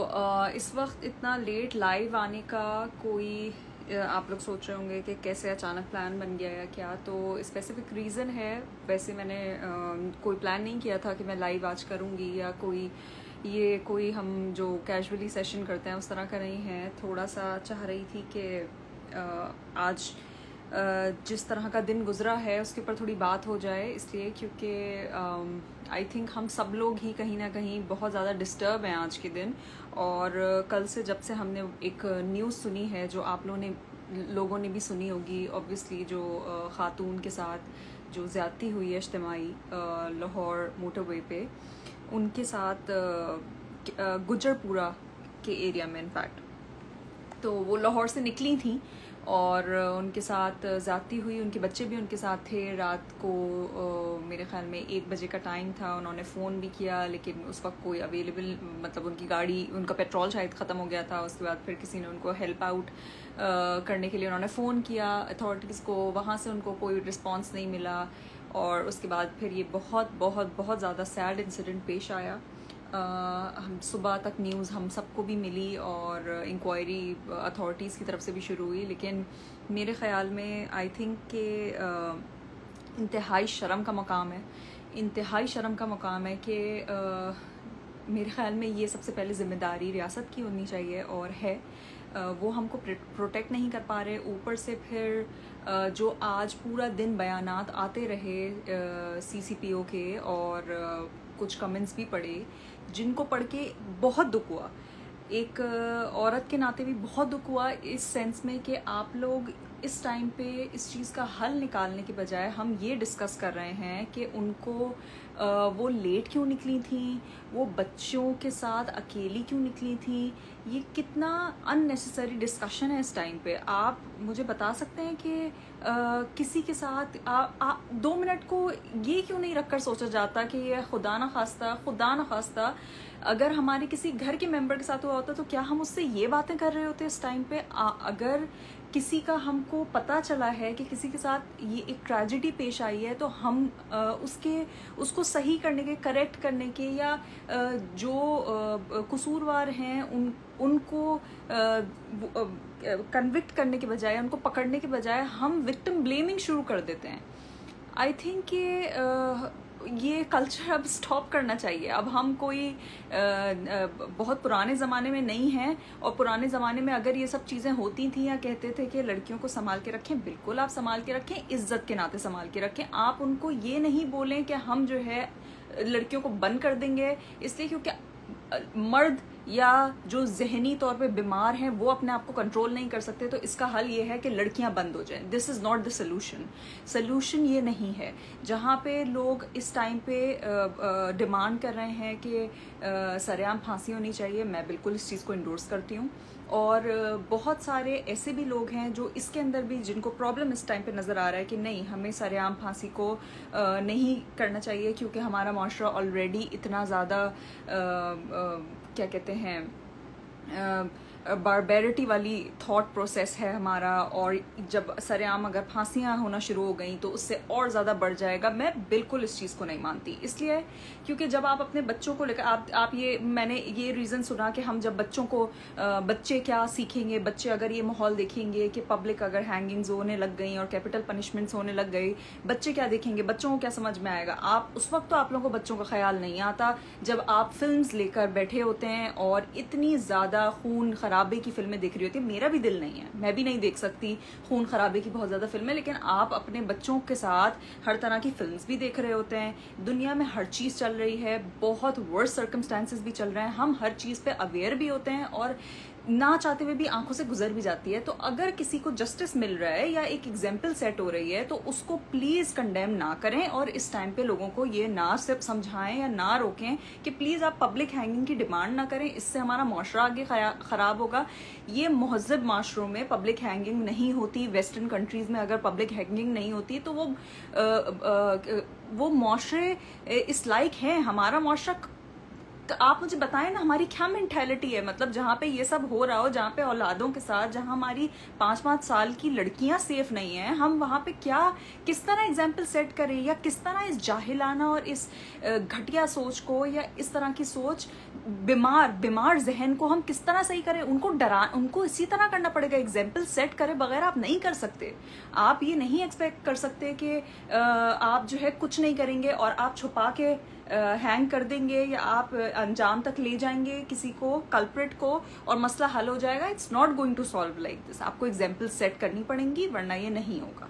इस वक्त इतना लेट लाइव आने का कोई आप लोग सोच रहे होंगे कि कैसे अचानक प्लान बन गया या क्या। तो स्पेसिफिक रीज़न है। वैसे मैंने कोई प्लान नहीं किया था कि मैं लाइव आज करूँगी या कोई हम जो कैजुअली सेशन करते हैं उस तरह का नहीं है। थोड़ा सा चाह रही थी कि आज जिस तरह का दिन गुजरा है उसके ऊपर थोड़ी बात हो जाए, इसलिए क्योंकि आई थिंक हम सब लोग ही कहीं ना कहीं बहुत ज़्यादा डिस्टर्ब हैं आज के दिन। और कल से जब से हमने एक न्यूज़ सुनी है जो आप लोगों ने भी सुनी होगी ऑब्वियसली, जो ख़ातून के साथ जो ज़्यादती हुई है इज्तिमाई लाहौर मोटरवे पे, उनके साथ गुजरपुरा के एरिया में इनफैक्ट। तो वो लाहौर से निकली थी और उनके साथ ज़्यादती हुई। उनके बच्चे भी उनके साथ थे। रात को मेरे ख्याल में 1 बजे का टाइम था। उन्होंने फ़ोन भी किया लेकिन उस वक्त कोई अवेलेबल, मतलब उनकी गाड़ी, उनका पेट्रोल शायद ख़त्म हो गया था। उसके बाद फिर किसी ने उनको हेल्प आउट करने के लिए उन्होंने फ़ोन किया अथॉरिटीज़ को। वहाँ से उनको कोई रिस्पॉन्स नहीं मिला और उसके बाद फिर ये बहुत बहुत बहुत ज़्यादा सैड इंसिडेंट पेश आया। हम सुबह तक न्यूज़ हम सबको भी मिली और इंक्वायरी अथॉरिटीज़ की तरफ से भी शुरू हुई, लेकिन मेरे ख़्याल में आई थिंक कि इंतहाई शर्म का मकाम है। इंतहाई शर्म का मकाम है कि मेरे ख़्याल में ये सबसे पहले ज़िम्मेदारी रियासत की होनी चाहिए और है। वो हमको प्रोटेक्ट नहीं कर पा रहे। ऊपर से फिर जो आज पूरा दिन बयानात आते रहे CCPO के और कुछ कमेंट्स भी पढ़े जिनको पढ़ के बहुत दुख हुआ। एक औरत के नाते भी बहुत दुख हुआ इस सेंस में कि आप लोग इस टाइम पे इस चीज़ का हल निकालने के बजाय हम ये डिस्कस कर रहे हैं कि उनको वो लेट क्यों निकली थी, वो बच्चों के साथ अकेली क्यों निकली थी। ये कितना अननेसेसरी डिस्कशन है इस टाइम पे। आप मुझे बता सकते हैं कि किसी के साथ 2 मिनट को ये क्यों नहीं रखकर सोचा जाता कि ये खुदा न खास्ता अगर हमारे किसी घर के मेंबर के साथ हुआ होता तो क्या हम उससे ये बातें कर रहे होते इस टाइम पे। अगर किसी का हमको पता चला है कि किसी के साथ ये एक ट्रेजेडी पेश आई है तो हम उसको सही करने के, करेक्ट करने के या जो कसूरवार हैं उनको कन्विक्ट करने के बजाय, उनको पकड़ने के बजाय हम विक्टिम ब्लेमिंग शुरू कर देते हैं। आई थिंक कि ये कल्चर अब स्टॉप करना चाहिए। अब हम कोई बहुत पुराने ज़माने में नहीं हैं। और पुराने ज़माने में अगर ये सब चीज़ें होती थी या कहते थे कि लड़कियों को संभाल के रखें, बिल्कुल आप संभाल के रखें, इज्जत के नाते संभाल के रखें। आप उनको ये नहीं बोलें कि हम जो है लड़कियों को बंद कर देंगे, इसलिए क्योंकि मर्द या जो जहनी तौर पे बीमार हैं वो अपने आप को कंट्रोल नहीं कर सकते। तो इसका हल ये है कि लड़कियां बंद हो जाएं। This is not the solution ये नहीं है। जहाँ पे लोग इस टाइम पे डिमांड कर रहे हैं कि सरेआम फांसी होनी चाहिए, मैं बिल्कुल इस चीज़ को इंडोर्स करती हूँ। और बहुत सारे ऐसे भी लोग हैं जो इसके अंदर भी जिनको प्रॉब्लम इस टाइम पे नज़र आ रहा है कि नहीं, हमें सरेआम फांसी को नहीं करना चाहिए क्योंकि हमारा माशरा ऑलरेडी इतना ज़्यादा क्या कहते हैं बारबेरिटी वाली थॉट प्रोसेस है हमारा। और जब सरेआम अगर फांसियाँ होना शुरू हो गई तो उससे और ज़्यादा बढ़ जाएगा। मैं बिल्कुल इस चीज़ को नहीं मानती, इसलिए क्योंकि जब आप अपने बच्चों को लेकर मैंने ये रीज़न सुना कि हम जब बच्चों को बच्चे क्या सीखेंगे, बच्चे अगर ये माहौल देखेंगे कि पब्लिक अगर हैंगिंग्स होने लग गई और कैपिटल पनिशमेंट्स होने लग गई, बच्चे क्या देखेंगे, बच्चों को क्या समझ में आएगा। आप उस वक्त तो आप लोगों को बच्चों का ख्याल नहीं आता जब आप फिल्म्स लेकर बैठे होते हैं और इतनी ज़्यादा खून खराबे की फिल्में देख रही होती है। मेरा भी दिल नहीं है, मैं भी नहीं देख सकती खून खराबे की बहुत ज़्यादा फिल्में, लेकिन आप अपने बच्चों के साथ हर तरह की फिल्म्स भी देख रहे होते हैं। दुनिया में हर चीज़ चल रही है, बहुत वर्स्ट सर्कमस्टेंसेस भी चल रहे हैं। हम हर चीज़ पे अवेयर भी होते हैं और ना चाहते हुए भी आंखों से गुजर भी जाती है। तो अगर किसी को जस्टिस मिल रहा है या एक एग्जाम्पल सेट हो रही है तो उसको प्लीज कंडेम ना करें। और इस टाइम पे लोगों को ये ना सिर्फ समझाएं या ना रोकें कि प्लीज आप पब्लिक हैंगिंग की डिमांड ना करें, इससे हमारा माशरा आगे खराब होगा। ये महज़ब माशरों में पब्लिक हैंगिंग नहीं होती। वेस्टर्न कंट्रीज में अगर पब्लिक हैंगिंग नहीं होती तो वो माशरे इस लायक हैं। हमारा माशरा आप मुझे बताएं ना हमारी क्या मेंटेलिटी है, मतलब जहाँ पे ये सब हो रहा हो, जहाँ पे औलादों के साथ, जहाँ हमारी 5-5 साल की लड़कियां सेफ नहीं हैं, हम वहाँ पे किस तरह एग्जाम्पल सेट करें, या किस तरह इस जाहिलाना और इस घटिया सोच को, या इस तरह की सोच, बीमार जहन को हम किस तरह सही करें। उनको इसी तरह करना पड़ेगा, एग्जाम्पल सेट करे बगैर आप नहीं कर सकते। आप ये नहीं एक्सपेक्ट कर सकते कि आप जो है कुछ नहीं करेंगे और आप छुपा के हैंग कर देंगे, या आप अंजाम तक ले जाएंगे किसी को, कल्प्रिट को, और मसला हल हो जाएगा। It's not going to solve like this. आपको एग्जाम्पल सेट करनी पड़ेंगी, वरना ये नहीं होगा।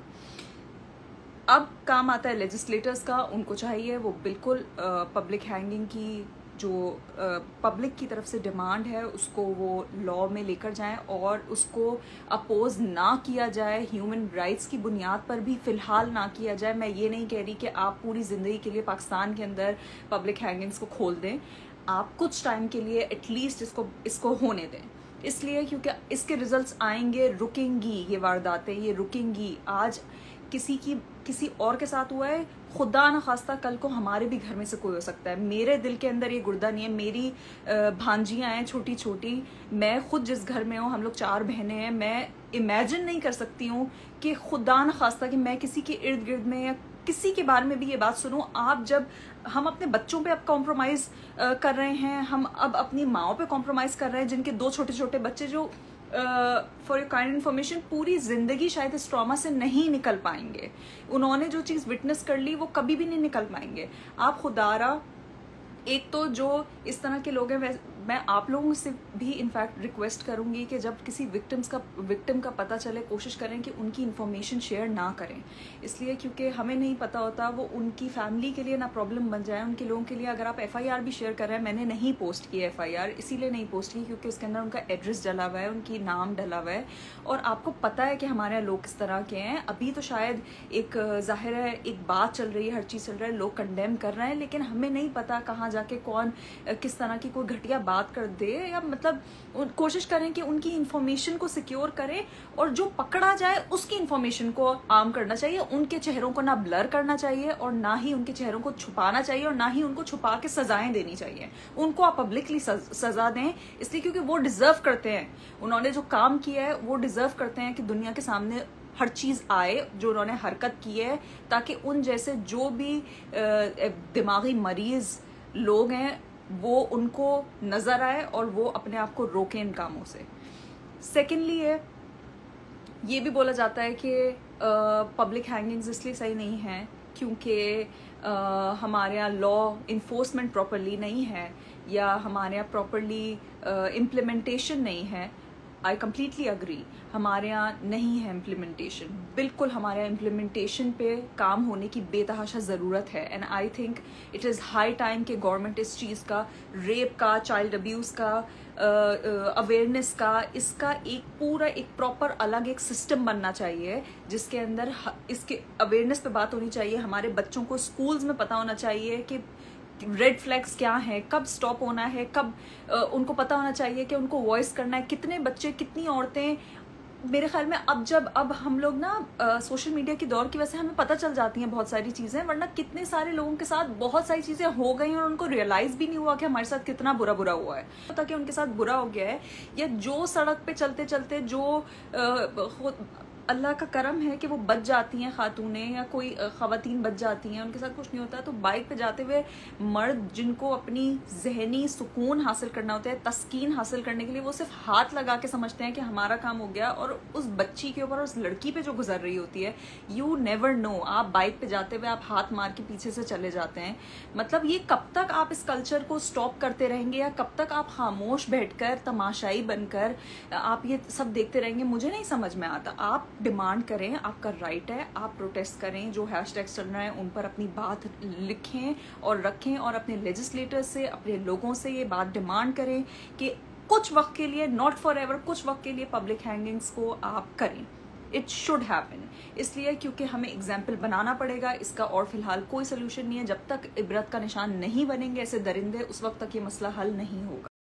अब काम आता है लेजिस्लेटर्स का। उनको चाहिए वो बिल्कुल पब्लिक हैंगिंग की जो पब्लिक की तरफ से डिमांड है उसको वो लॉ में लेकर जाएं, और उसको अपोज ना किया जाए, ह्यूमन राइट्स की बुनियाद पर भी फिलहाल ना किया जाए। मैं ये नहीं कह रही कि आप पूरी जिंदगी के लिए पाकिस्तान के अंदर पब्लिक हैंगिंग्स को खोल दें, आप कुछ टाइम के लिए एटलीस्ट इसको होने दें। इसलिए क्योंकि इसके रिजल्ट्स आएंगे, रुकेंगी ये वारदातें, ये रुकेंगी। आज किसी और के साथ हुआ है, खुदा न खास्ता कल को हमारे भी घर में से कोई हो सकता है। मेरे दिल के अंदर ये गुर्दा नहीं है। मेरी भांजियां हैं छोटी छोटी, मैं खुद जिस घर में हूँ, हम लोग 4 बहनें हैं, मैं इमेजिन नहीं कर सकती हूँ कि खुदा न खास्ता कि मैं किसी के इर्द गिर्द में या किसी के बारे में भी ये बात सुनूं। हम अपने बच्चों पे अब कॉम्प्रोमाइज कर रहे हैं, हम अब अपनी माओ पे कॉम्प्रोमाइज कर रहे हैं, जिनके 2 छोटे छोटे बच्चे, जो फॉर योर काइंड इन्फॉर्मेशन पूरी जिंदगी शायद इस ट्रॉमा से नहीं निकल पाएंगे। उन्होंने जो चीज विटनेस कर ली वो कभी भी नहीं निकल पाएंगे। आप खुदारा, एक तो जो इस तरह के लोग हैं, मैं आप लोगों से भी इनफैक्ट रिक्वेस्ट करूंगी कि जब किसी विक्टिम का पता चले, कोशिश करें कि उनकी इन्फॉर्मेशन शेयर ना करें। इसलिए क्योंकि हमें नहीं पता होता वो उनकी फैमिली के लिए ना प्रॉब्लम बन जाए, उनके लोगों के लिए। अगर आप FIR भी शेयर कर रहे हैं, मैंने नहीं पोस्ट की FIR, इसीलिए नहीं पोस्ट की क्योंकि उसके अंदर उनका एड्रेस डला हुआ है, उनकी नाम डला हुआ है, और आपको पता है कि हमारे यहाँ लोग किस तरह के हैं। अभी तो शायद एक जाहिर है एक बात चल रही है, हर चीज़ चल रहा है, लोग कंडेम कर रहे हैं, लेकिन हमें नहीं पता कहाँ जाके कौन किस तरह की कोई घटिया बात कर दे, या मतलब कोशिश करें कि उनकी इंफॉर्मेशन को सिक्योर करें, और जो पकड़ा जाए उसकी इंफॉर्मेशन को आम करना चाहिए। उनके चेहरों को ना ब्लर करना चाहिए, और ना ही उनके चेहरों को छुपाना चाहिए, और ना ही उनको छुपा के सजाएं देनी चाहिए। उनको आप पब्लिकली सजा दें, इसलिए क्योंकि वो डिजर्व करते हैं। उन्होंने जो काम किया है वो डिजर्व करते हैं कि दुनिया के सामने हर चीज आए जो उन्होंने हरकत की है, ताकि उन जैसे जो भी दिमागी मरीज लोग हैं वो उनको नजर आए और वो अपने आप को रोकें इन कामों से। सेकेंडली ये भी बोला जाता है कि पब्लिक हैंगिंग्स इसलिए सही नहीं है क्योंकि हमारे यहाँ लॉ इन्फोर्समेंट प्रॉपरली नहीं है, या हमारे यहाँ प्रॉपरली इम्प्लीमेंटेशन नहीं है। आई कम्प्लीटली अग्री, हमारे यहाँ नहीं है इम्प्लीमेंटेशन, बिल्कुल हमारे यहाँ इम्प्लीमेंटेशन पे काम होने की बेतहाशा ज़रूरत है। And I think it is high time कि गवर्नमेंट इस चीज़ का, रेप का, चाइल्ड अब्यूज़ का, अवेयरनेस का, इसका एक प्रॉपर अलग एक सिस्टम बनना चाहिए, जिसके अंदर इसके अवेयरनेस पे बात होनी चाहिए। हमारे बच्चों को स्कूल्स में पता होना चाहिए कि रेड फ्लैग्स क्या है, कब स्टॉप होना है, कब उनको पता होना चाहिए कि उनको वॉइस करना है। कितने बच्चे, कितनी औरतें, मेरे ख्याल में अब हम लोग ना सोशल मीडिया की दौर की वजह से हमें पता चल जाती हैं बहुत सारी चीजें, वरना कितने सारे लोगों के साथ बहुत सारी चीजें हो गई और उनको रियलाइज भी नहीं हुआ कि हमारे साथ कितना बुरा हुआ है, ताकि उनके साथ बुरा हो गया है। या जो सड़क पे चलते चलते जो अल्लाह का करम है कि वो बच जाती हैं खातूनें, या कोई ख़वातीन बच जाती हैं, उनके साथ कुछ नहीं होता, तो बाइक पे जाते हुए मर्द जिनको अपनी जहनी सुकून हासिल करना होता है, तस्कीन हासिल करने के लिए, वो सिर्फ हाथ लगा के समझते हैं कि हमारा काम हो गया, और उस बच्ची के ऊपर, उस लड़की पे जो गुजर रही होती है, यू नेवर नो। आप बाइक पे जाते हुए आप हाथ मार के पीछे से चले जाते हैं। मतलब ये कब तक आप इस कल्चर को स्टॉप करते रहेंगे, या कब तक आप खामोश बैठकर तमाशाई बनकर आप ये सब देखते रहेंगे, मुझे नहीं समझ में आता। आप डिमांड करें, आपका राइट है, आप प्रोटेस्ट करें, जो हैशटैग्स चल रहे हैं उन पर अपनी बात लिखें और रखें, और अपने लेजिस्लेटर्स से, अपने लोगों से ये बात डिमांड करें कि कुछ वक्त के लिए, नॉट फॉर एवर, कुछ वक्त के लिए पब्लिक हैंगिंग्स को आप करें। इट शुड हैपन, इसलिए क्योंकि हमें एग्जाम्पल बनाना पड़ेगा इसका, और फिलहाल कोई सोल्यूशन नहीं है। जब तक इबरत का निशान नहीं बनेंगे ऐसे दरिंदे, उस वक्त तक ये मसला हल नहीं होगा।